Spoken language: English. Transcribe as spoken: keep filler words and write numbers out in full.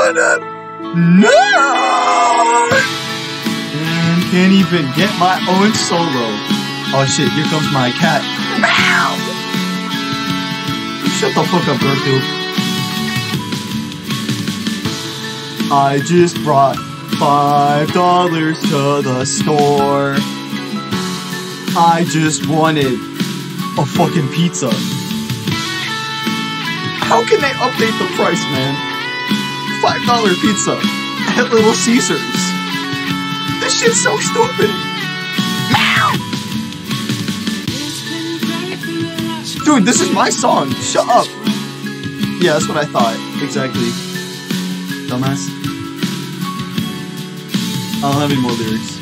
doing it! No! And can't even get my own solo. Oh shit, here comes my cat. Meow! Shut the fuck up, Garfield. I just brought five dollars to the store. I just wanted a fucking pizza. How can they update the price, man? five dollar pizza at Little Caesars. This shit's so stupid. Meow! Dude, this is my song. Shut up. Yeah, that's what I thought. Exactly. Dumbass. I don't have any more lyrics.